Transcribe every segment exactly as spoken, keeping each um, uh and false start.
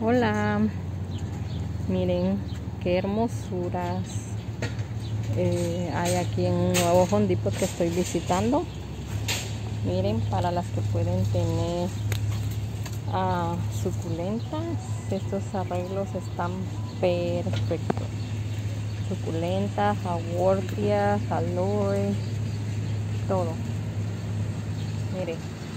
Hola, miren qué hermosuras eh, hay aquí en un nuevo Home Depot que estoy visitando. Miren, para las que pueden tener uh, suculentas, estos arreglos están perfectos. Suculentas, aguardias, aloe, todo. Miren,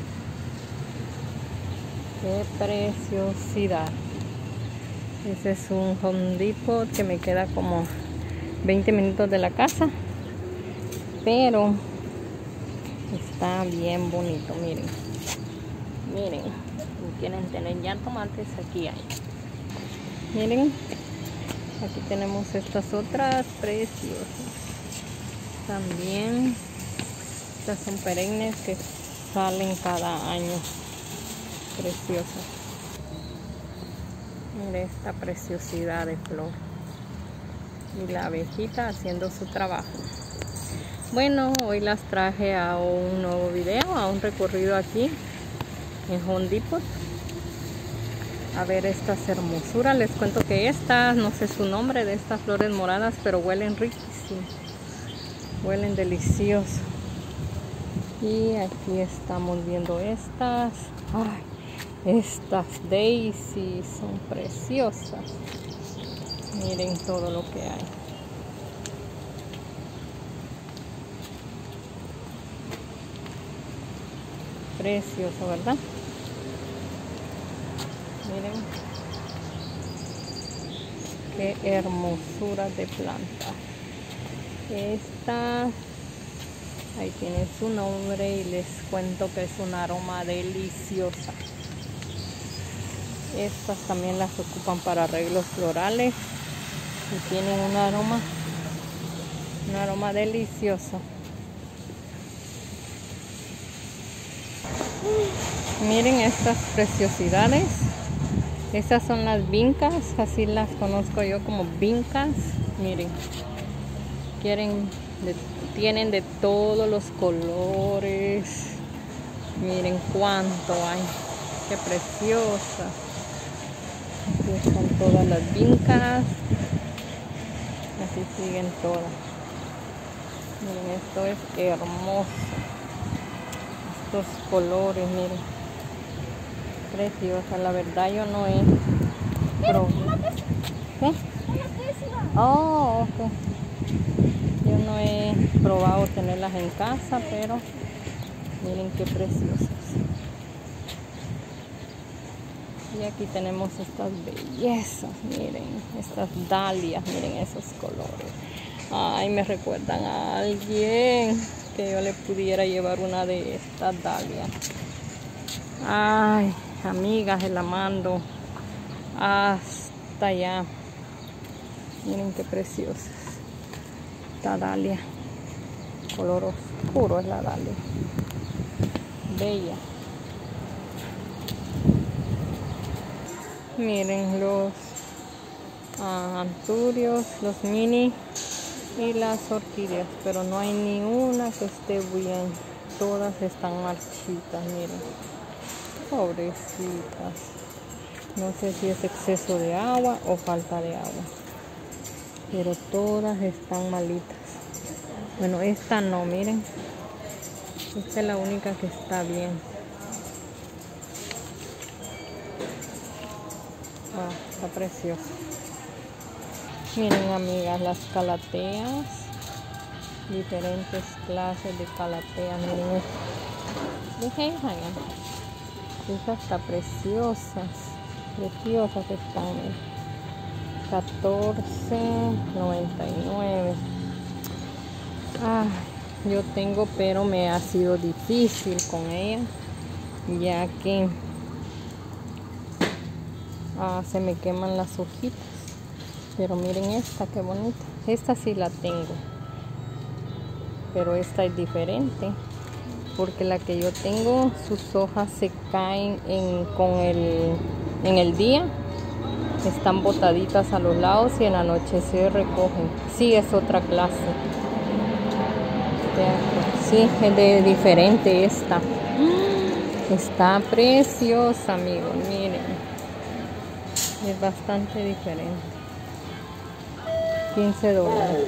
qué preciosidad. Ese es un Home Depot que me queda como veinte minutos de la casa, pero está bien bonito. Miren, miren, si quieren tener ya tomates, aquí hay. Miren, aquí tenemos estas otras preciosas también. Estas son perennes que salen cada año, preciosas. Mire esta preciosidad de flor y la abejita haciendo su trabajo. Bueno, hoy las traje a un nuevo video, a un recorrido aquí en Home Depot, a ver estas hermosuras. Les cuento que estas, no sé su nombre de estas flores moradas, pero huelen riquísimo, huelen delicioso. Y aquí estamos viendo estas. Ay, estas daisy son preciosas. Miren todo lo que hay. Precioso, ¿verdad? Miren qué hermosura de planta. Esta, ahí tiene su nombre y les cuento que es un aroma deliciosa. Estas también las ocupan para arreglos florales y tienen un aroma, un aroma delicioso. Miren estas preciosidades. Estas son las vincas, así las conozco yo como vincas. Miren, quieren de, tienen de todos los colores. Miren cuánto hay, qué preciosas. Aquí están todas las vincas, así siguen todas. Miren, esto es hermoso, estos colores, miren, preciosa. La verdad yo no he probado. ¿Qué? Oh, ok. Yo no he probado tenerlas en casa, pero miren qué preciosas. Y aquí tenemos estas bellezas, miren, estas dalias, miren esos colores. Ay, me recuerdan a alguien que yo le pudiera llevar una de estas dalias. Ay, amigas, se la mando hasta allá. Miren qué preciosas. Esta dalia, color oscuro es la dalia. Bella. Miren los uh, anturios, los mini y las orquídeas, pero no hay ni una que esté bien. Todas están marchitas, miren. Pobrecitas. No sé si es exceso de agua o falta de agua, pero todas están malitas. Bueno, esta no, miren. Esta es la única que está bien. Ah, está preciosa. Miren, amigas, las calateas, diferentes clases de calateas. Miren esta. Estas están preciosas, preciosas están. catorce noventa y nueve. Ah, yo tengo, pero me ha sido difícil con ella, ya que Ah, se me queman las hojitas. Pero miren esta, qué bonita. Esta sí la tengo, pero esta es diferente, porque la que yo tengo, sus hojas se caen en, con el, en el día, están botaditas a los lados, y en la noche se recogen. Sí, es otra clase. Sí, es de diferente esta. Está preciosa, amigos, miren. Es bastante diferente. quince dólares.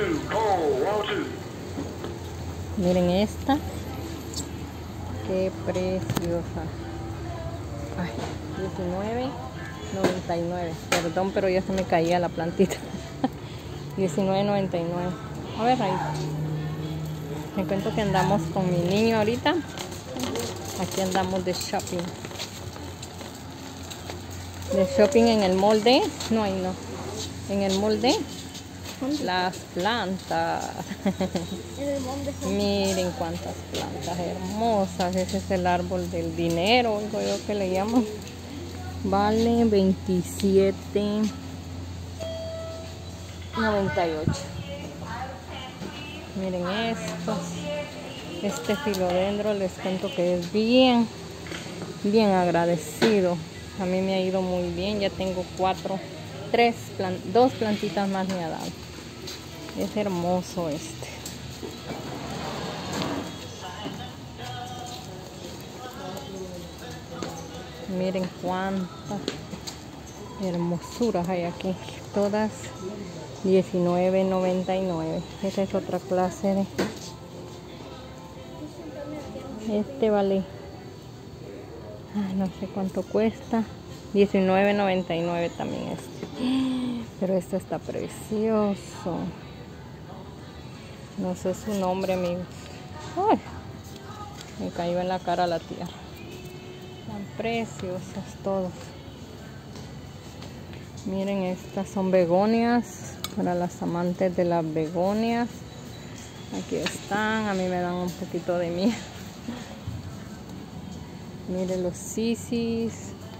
Miren esta. Qué preciosa. Ay, diecinueve noventa y nueve. Perdón, pero ya se me caía la plantita. diecinueve noventa y nueve. A ver ahí. Me cuento que andamos con mi niño ahorita. Aquí andamos de shopping. De shopping en el molde. No, ahí no. En el molde. Las plantas. Miren cuántas plantas hermosas. Ese es el árbol del dinero, digo yo que le llaman. Vale veintisiete noventa y ocho. Miren estos. Este filodendro les cuento que es bien, bien agradecido. A mí me ha ido muy bien. Ya tengo cuatro, tres, plan, dos plantitas más me ha dado. Es hermoso este. Miren cuántas hermosuras hay aquí. Todas diecinueve noventa y nueve. Esta es otra clase de... Este vale... Ay, no sé cuánto cuesta. diecinueve noventa y nueve también este. Pero este está precioso. No sé su nombre, amigos. Ay, me cayó en la cara la tierra. Tan preciosos todos. Miren, estas son begonias. Para las amantes de las begonias. Aquí están. A mí me dan un poquito de miel. Miren los sisis.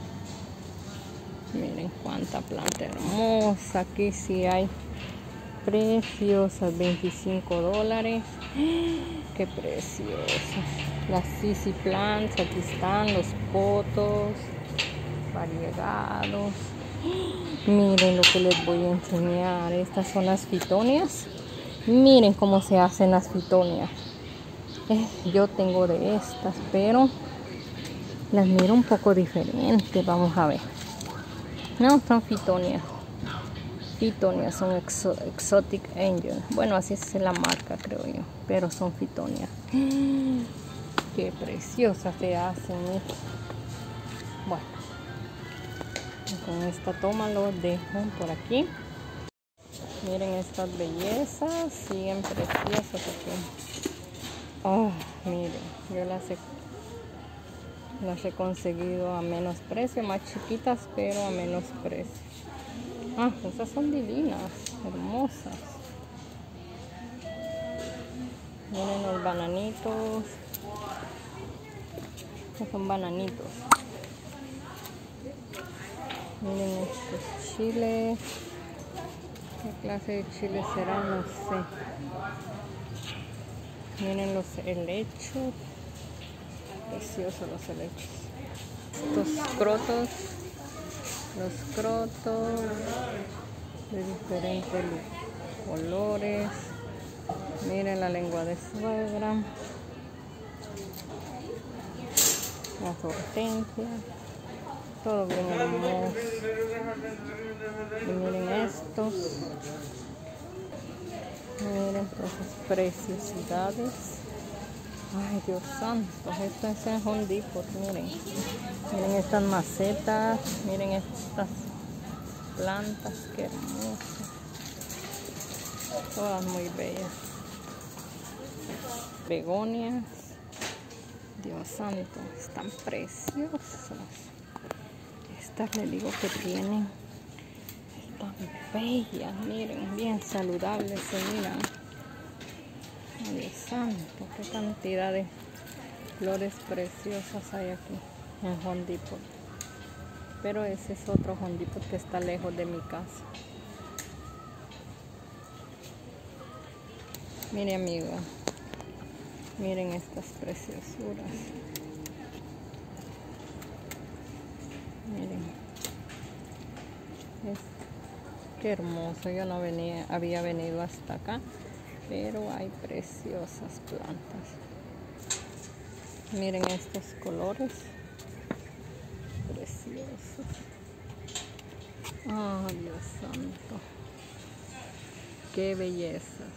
Miren cuánta planta hermosa. Aquí sí hay preciosas. veinticinco dólares. Qué preciosas. Las sisi plants. Aquí están los potos variegados. Miren lo que les voy a enseñar. Estas son las fitonias. Miren cómo se hacen las fitonias. Eh, yo tengo de estas, pero las miro un poco diferentes. Vamos a ver. No, son fitonias. Fitonias son exo Exotic Angel. Bueno, así es la marca, creo yo. Pero son fitonias. Qué preciosas se hacen. ¿Eh? Bueno. Con esta toma lo dejo por aquí. Miren estas bellezas. Siguen preciosas aquí. Oh, miren. Yo las he, las he conseguido a menos precio. Más chiquitas, pero a menos precio. Ah, esas son divinas. Hermosas. Miren los bananitos. Estos son bananitos. Miren estos chiles. ¿Qué clase de chile será? No sé. Miren los helechos. Preciosos los helechos. Estos crotos. Los crotos. De diferentes colores. Miren la lengua de suegra. Las hortensias. Todo bien hermoso. Y miren estos. Miren todas esas preciosidades. Ay, Dios santo. Esto es en Home Depot. Miren. Miren estas macetas. Miren estas plantas. Qué hermosas. Todas muy bellas. Begonias. Dios santo. Están preciosas. Estas le digo que tienen, están bellas, miren, bien saludables se miran. Oh, Dios santo, qué cantidad de flores preciosas hay aquí en Home Depot. Pero ese es otro Home Depot que está lejos de mi casa. Miren, amigo, miren estas preciosuras. Miren, es, qué hermoso. Yo no venía, había venido hasta acá, pero hay preciosas plantas. Miren estos colores preciosos. Oh, Dios santo. Qué bellezas.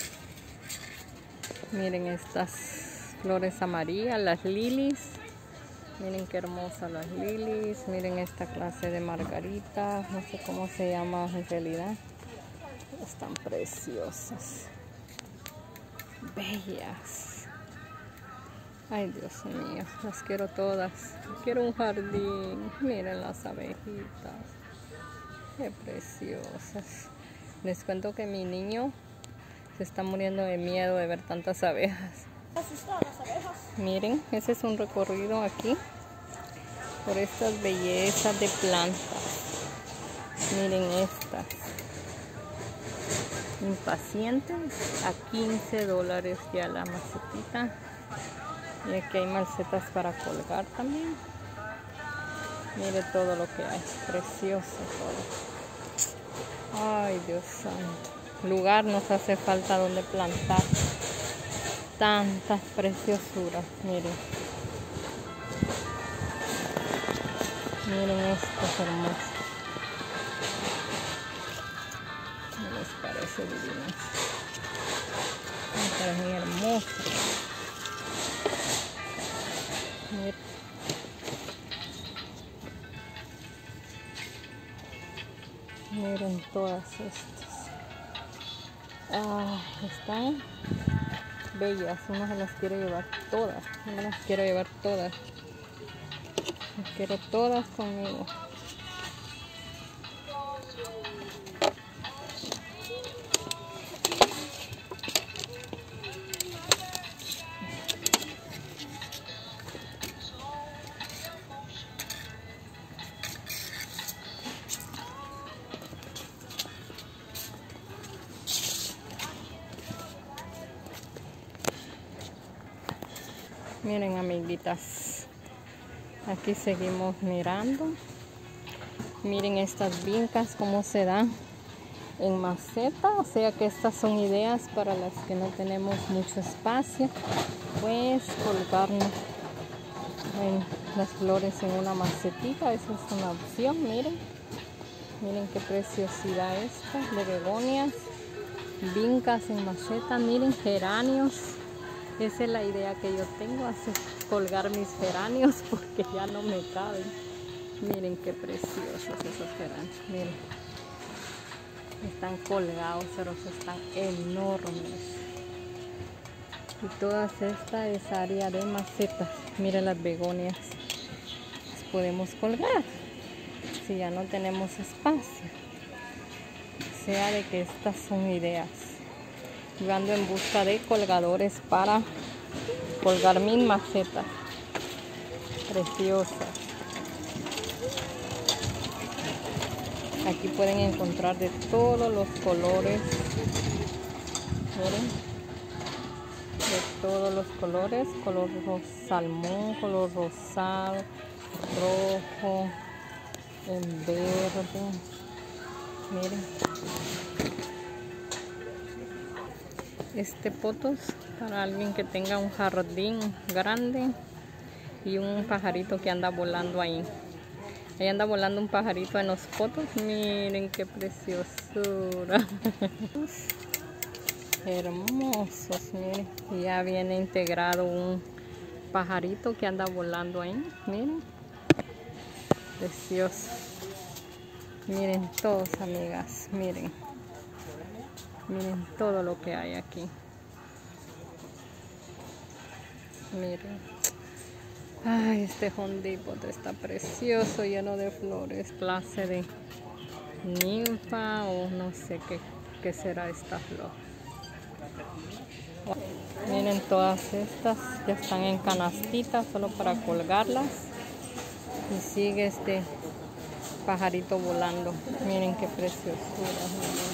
Miren estas flores amarillas, las lilies. Miren qué hermosas las lilies. Miren esta clase de margaritas. No sé cómo se llama en realidad. Están preciosas. Bellas. Ay, Dios mío. Las quiero todas. Quiero un jardín. Miren las abejitas. Qué preciosas. Les cuento que mi niño se está muriendo de miedo de ver tantas abejas. Miren, ese es un recorrido aquí por estas bellezas de plantas. Miren estas. Impacientes a quince dólares ya la macetita. Y aquí hay macetas para colgar también. Mire todo lo que hay. Precioso todo. Ay, Dios santo. Lugar nos hace falta donde plantar tantas preciosuras. Miren. Miren estos hermosos. Me les parece divinos. Me parecen hermosos. Miren. Miren todas estas. Ah, están bellas. Una se las quiero llevar todas. No las quiero llevar todas. Las quiero todas conmigo. Miren, amiguitas, aquí seguimos mirando. Miren estas vincas cómo se dan en maceta, o sea que estas son ideas para las que no tenemos mucho espacio, pues colgarnos en las flores en una macetita. Esa es una opción. Miren, miren qué preciosidad esta de begonias, vincas en maceta. Miren, geranios. Esa es la idea que yo tengo, hacer colgar mis geranios porque ya no me caben. Miren qué preciosos esos geranios. Miren, están colgados, pero están enormes. Y todas esta es área de macetas. Miren las begonias. Las podemos colgar si ya no tenemos espacio. O sea de que estas son ideas. Yo ando en busca de colgadores para colgar mis macetas preciosas. Aquí pueden encontrar de todos los colores. Miren, de todos los colores, color salmón, color rosado, rojo, en verde. Miren. Este potos para alguien que tenga un jardín grande y un pajarito que anda volando ahí. Ahí anda volando un pajarito en los potos. Miren qué preciosura. Hermosos, miren. Y ya viene integrado un pajarito que anda volando ahí. Miren. Precioso. Miren todos, amigas. Miren. Miren todo lo que hay aquí. Miren. Ay, este Home Depot está precioso, lleno de flores. Clase de ninfa o no sé qué, qué será esta flor. Miren, todas estas ya están en canastitas solo para colgarlas. Y sigue este pajarito volando. Miren qué preciosura.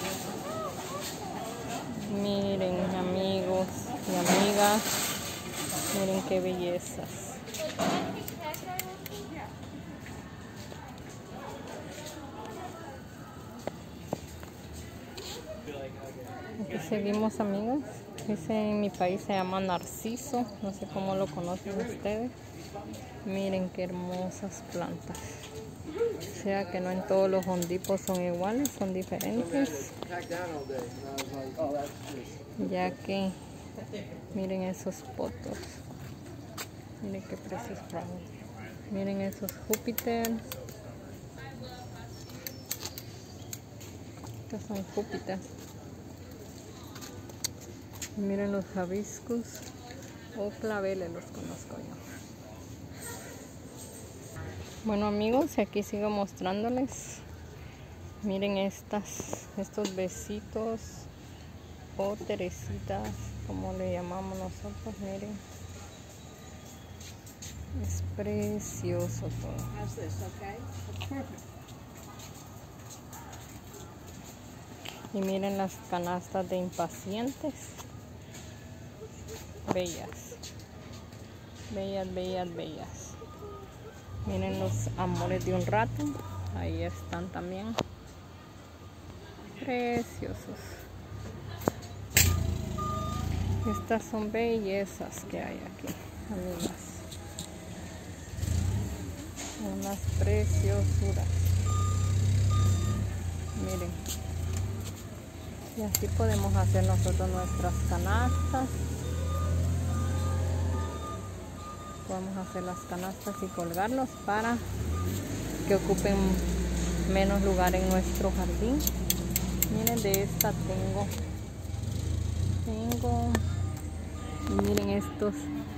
Miren, amigos y amigas, miren qué bellezas. Aquí seguimos, amigos. Ese en mi país se llama narciso, no sé cómo lo conocen ustedes. Miren qué hermosas plantas. O sea que no en todos los hondipos son iguales, son diferentes. Ya que miren esos potos. Miren qué precios traen. Miren esos Júpiter. Estos son Júpiter. Miren los hibiscus o claveles, los conozco yo. Bueno amigos, y aquí sigo mostrándoles. Miren estas, estos besitos o teresitas, como le llamamos nosotros. Miren, es precioso todo. Y miren las canastas de impacientes. Bellas, bellas, bellas, bellas. Miren los amores de un rato. Ahí están también. Preciosos. Estas son bellezas que hay aquí, amigas. Unas preciosuras. Miren. Y así podemos hacer nosotros nuestras canastas. Podemos hacer las canastas y colgarlos para que ocupen menos lugar en nuestro jardín. Miren, de esta tengo. Tengo. Y miren estos.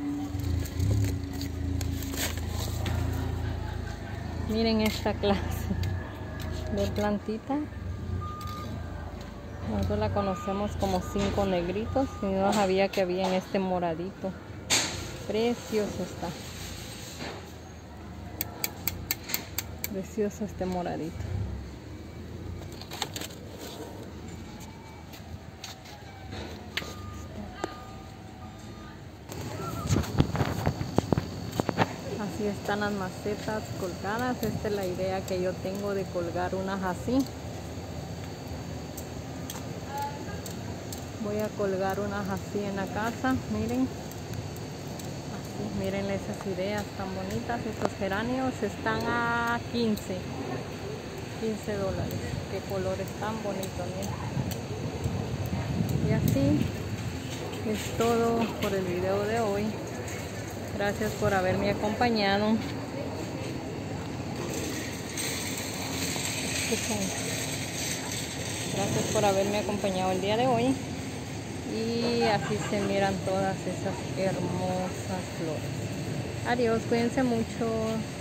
Miren esta clase de plantita. Nosotros la conocemos como cinco negritos y no sabía que había en este moradito. Precioso está. Precioso este moradito. Así están las macetas colgadas. Esta es la idea que yo tengo de colgar unas así. Voy a colgar unas así en la casa, miren. Así, miren esas ideas tan bonitas. Estos geranios están a quince dólares. Qué colores tan bonitos, miren. Y así es todo por el video de hoy. Gracias por haberme acompañado. Gracias por haberme acompañado el día de hoy. Y así se miran todas esas hermosas flores. Adiós, cuídense mucho.